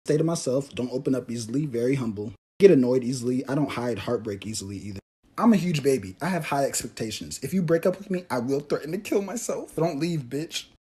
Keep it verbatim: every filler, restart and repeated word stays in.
Say to myself, don't open up easily, very humble. Get annoyed easily. I don't hide heartbreak easily either. I'm a huge baby. I have high expectations. If you break up with me, I will threaten to kill myself. Don't leave, bitch.